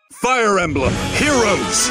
Fire Emblem Heroes!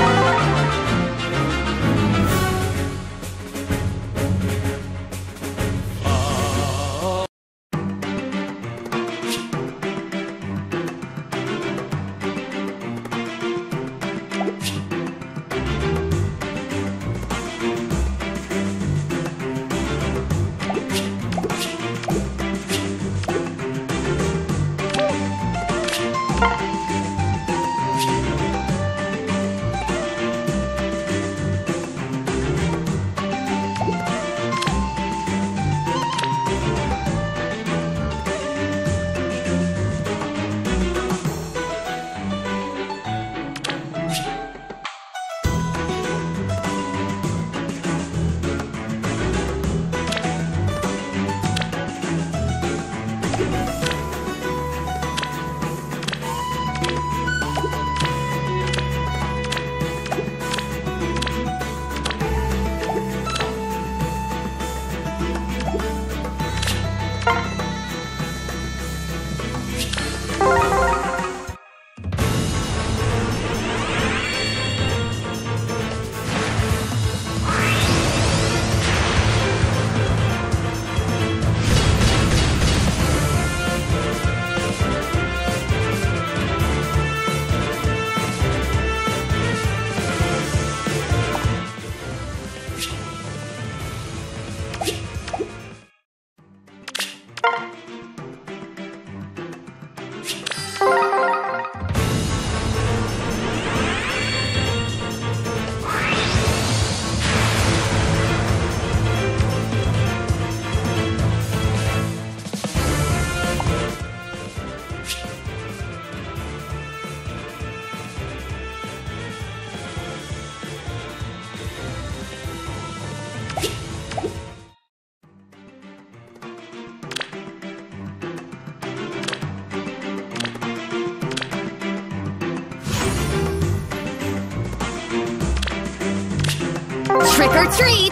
Trick or treat!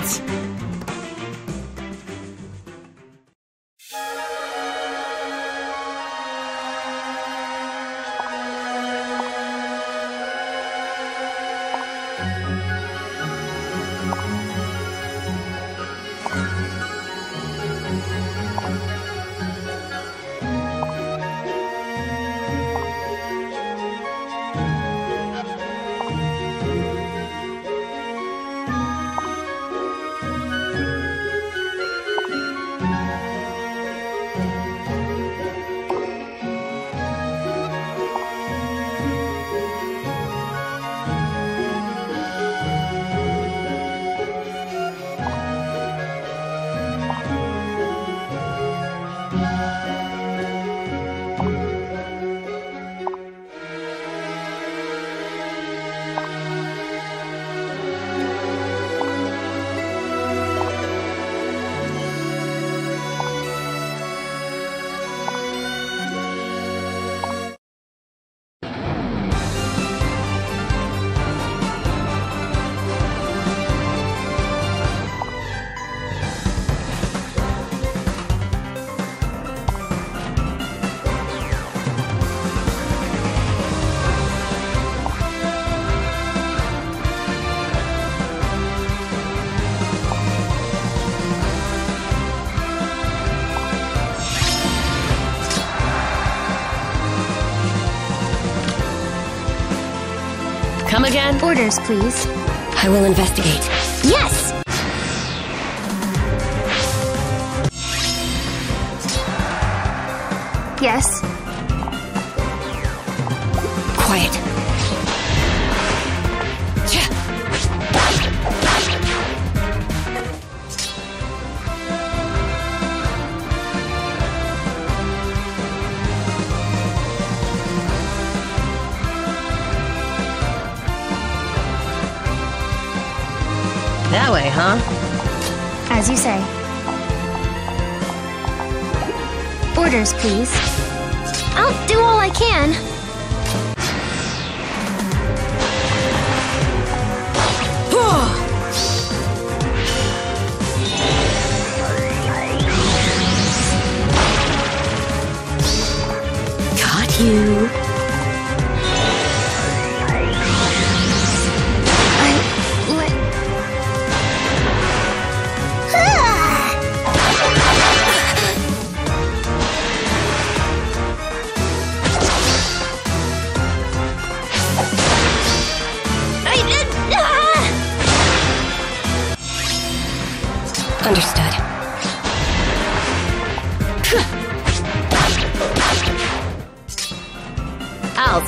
Come again? Orders, please. I will investigate. Yes! Yes. Quiet. That way, huh? As you say. Orders, please. I'll do all I can. Got you.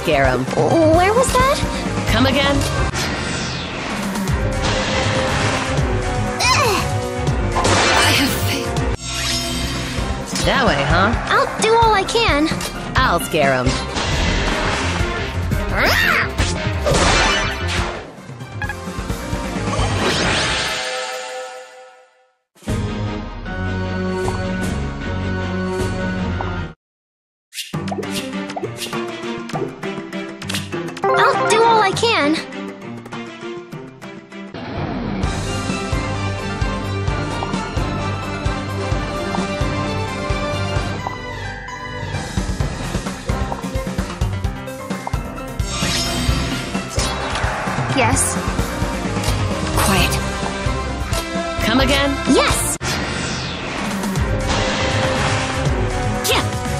scare him. Where was that? Come again? I have faith. That way, huh? I'll do all I can. I'll scare him. I'll do all I can. Yes. Quiet. Come again? Yes! Yeah.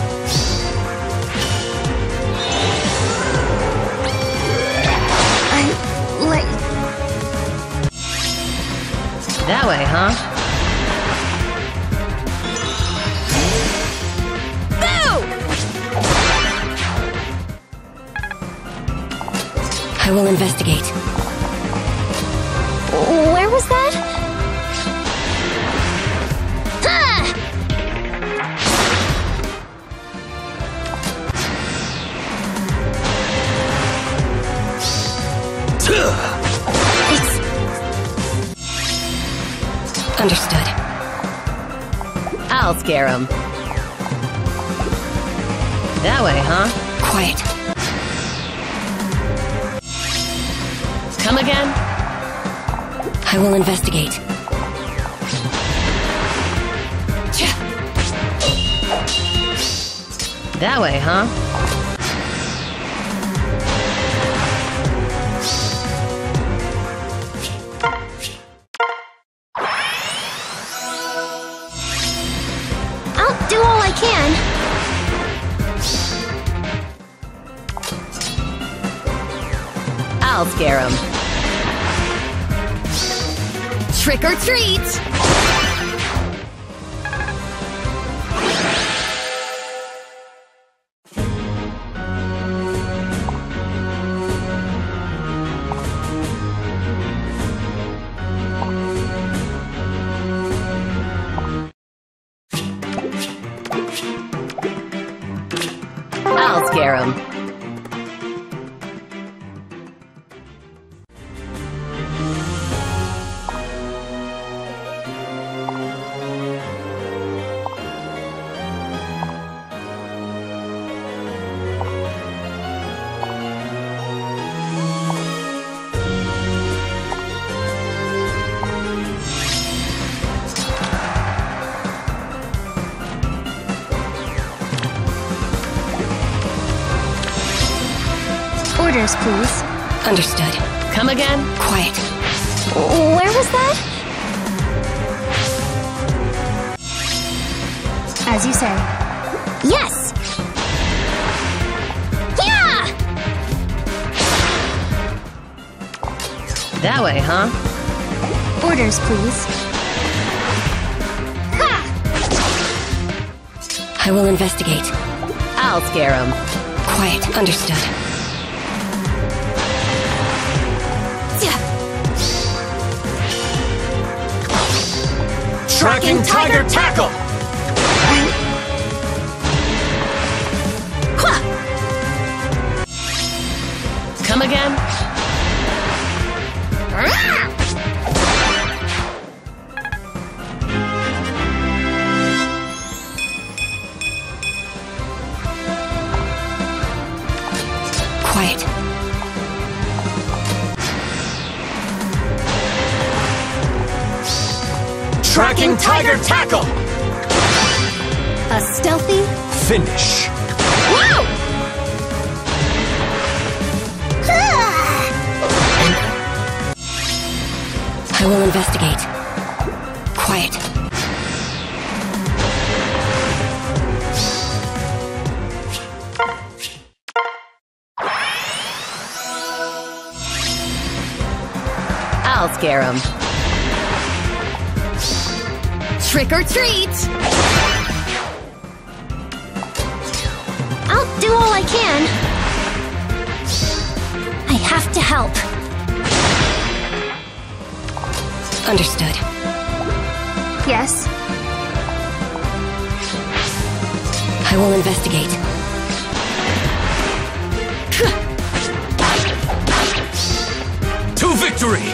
I'm late. That way, huh? I will investigate. Where was that? Ha! It's Understood. I'll scare him. That way, huh? Quiet. Come again? I will investigate. That way, huh? I'll do all I can. I'll scare him. Trick or treat! I'll scare him. Orders, please. Understood. Come again? Quiet. Where was that? As you say. Yes! Yeah! That way, huh? Orders, please. Ha! I will investigate. I'll scare him. Quiet. Understood. Tracking Tiger Tackle! Come again? Quiet. Tracking Tiger Tackle! A stealthy? Finish. Wow! I will investigate. Quiet. I'll scare him. Trick or treat! I'll do all I can. have to help. Understood. Yes? I will investigate. To victory!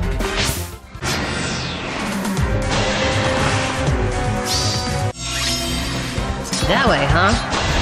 That way, huh?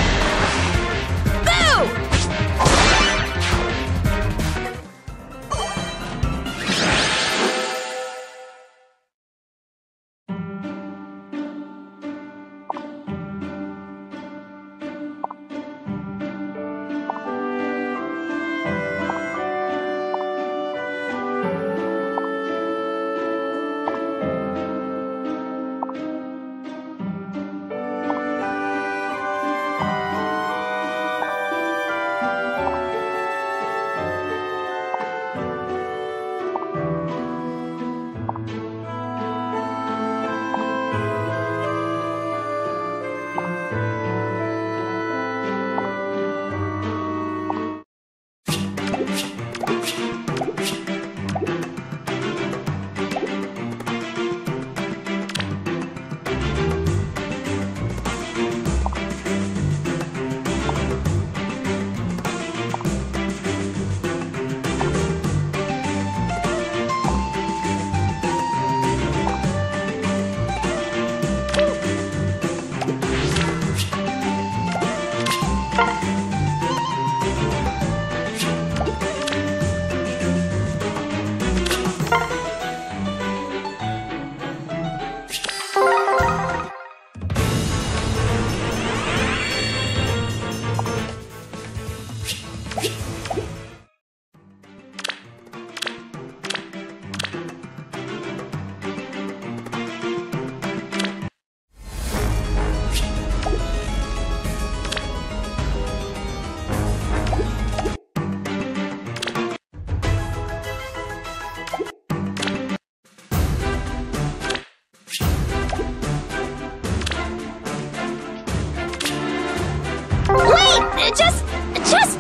Just...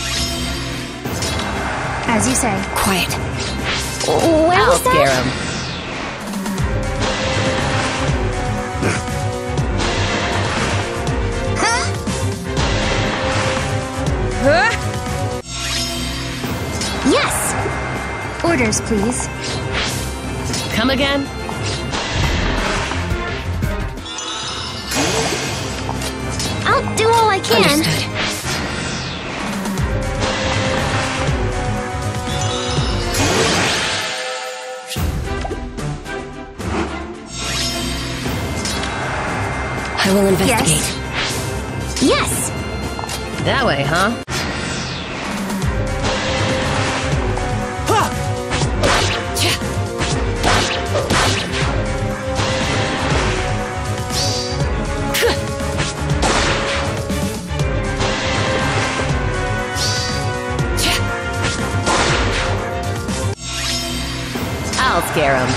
As you say. Quiet. Where I'll was scare that? him. Yes! Orders, please. Come again? I'll do all I can. Understood. I will investigate. Yes! That way, huh? I'll scare him.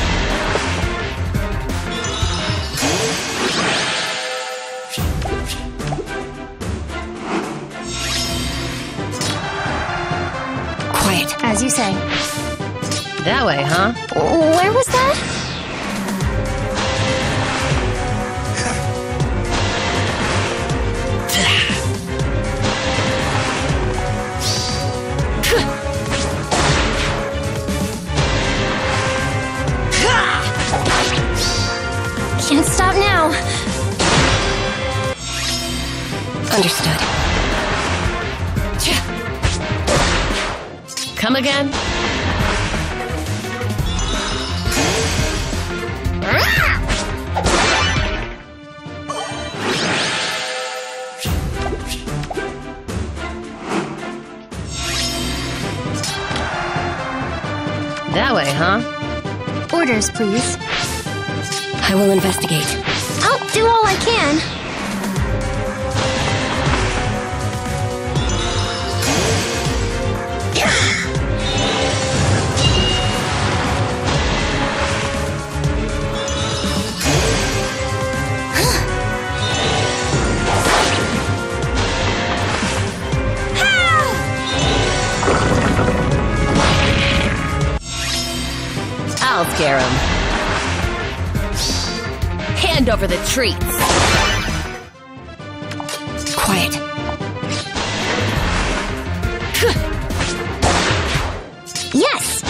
Quiet. As you say. That way, huh? Where was that? Can't stop now. Understood. Come again? That way, huh? Orders, please. I will investigate. I'll do all I can. scare him. Hand over the treats. Quiet. Yes.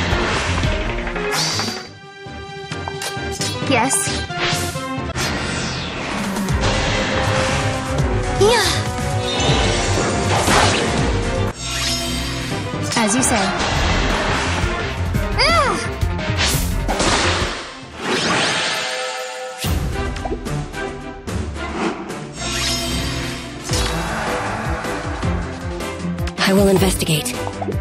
Yes. Yeah. As you say. I will investigate.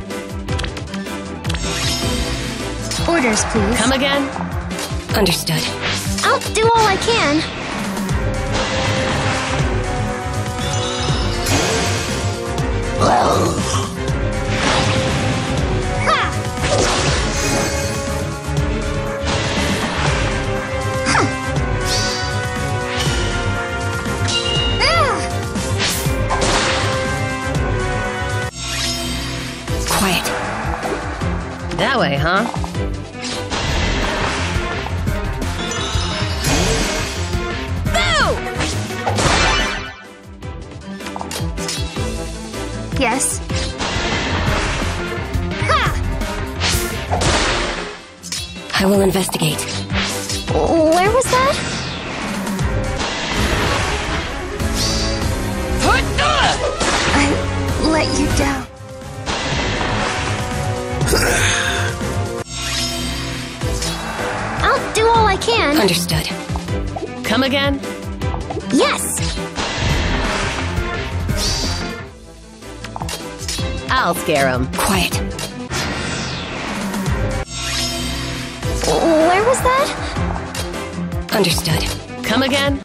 Orders, please. Come again? Understood. I'll do all I can. Quiet. That way, huh? Yes. Ha! I will investigate. Where was that? I let you down. I'll do all I can. Understood. Come again? Yes. I'll scare him. Quiet. Where was that? Understood. Come again?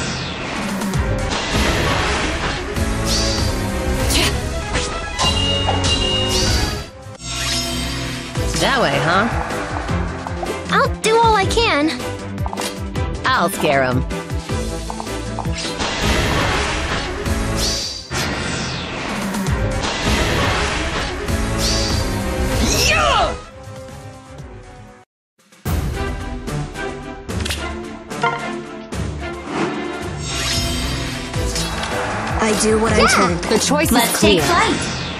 That way, huh? I'll do all I can. I'll scare him. I do what I'm told. The choice Let's is clear. take flight.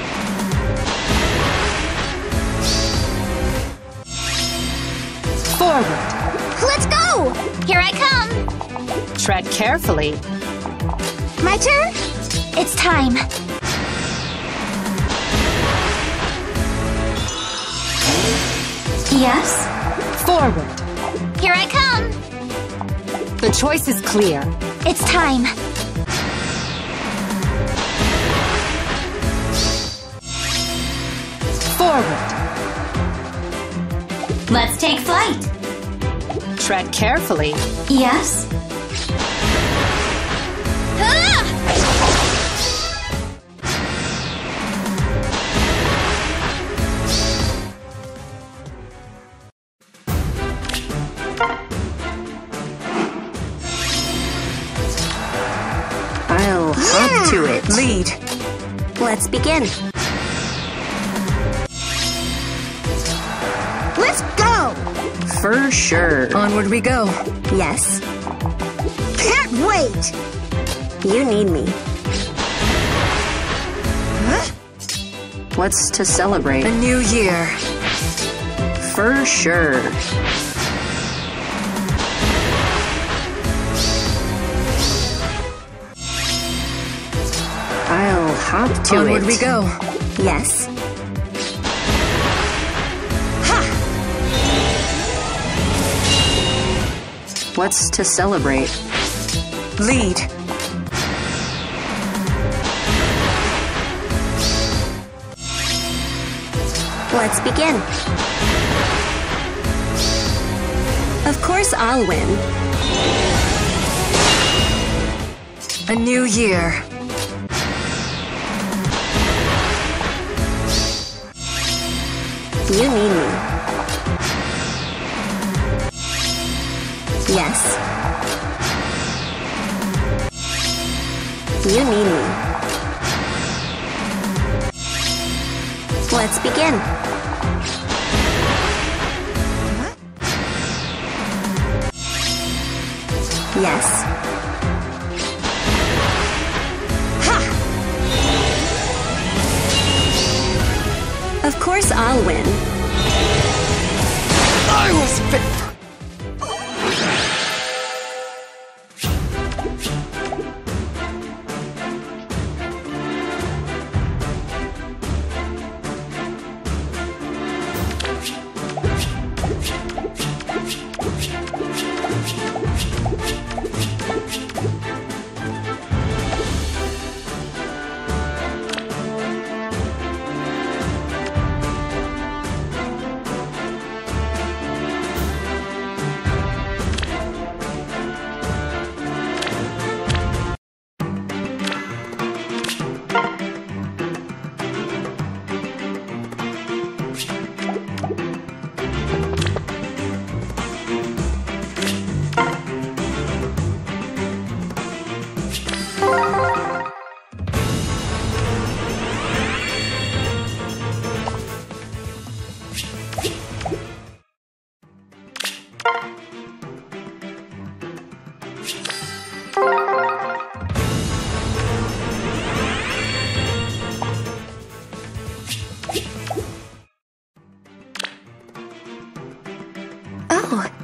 Forward. Let's go! Here I come! Tread carefully. My turn? It's time. Yes? Forward. Here I come! The choice is clear. It's time. Forward. Let's take flight. Tread carefully. Yes? I'll hop to it. Lead. Let's begin. Let's go! For sure. Onward we go. Yes. Can't wait! You need me. What's to celebrate? A new year. For sure. I'll hop to Onward it. we go. Yes. What's to celebrate? Lead. Let's begin. Of course I'll win. A new year. You need me. Yes. You need me. Let's begin. Yes. Of course I'll win. I was fit. Oh,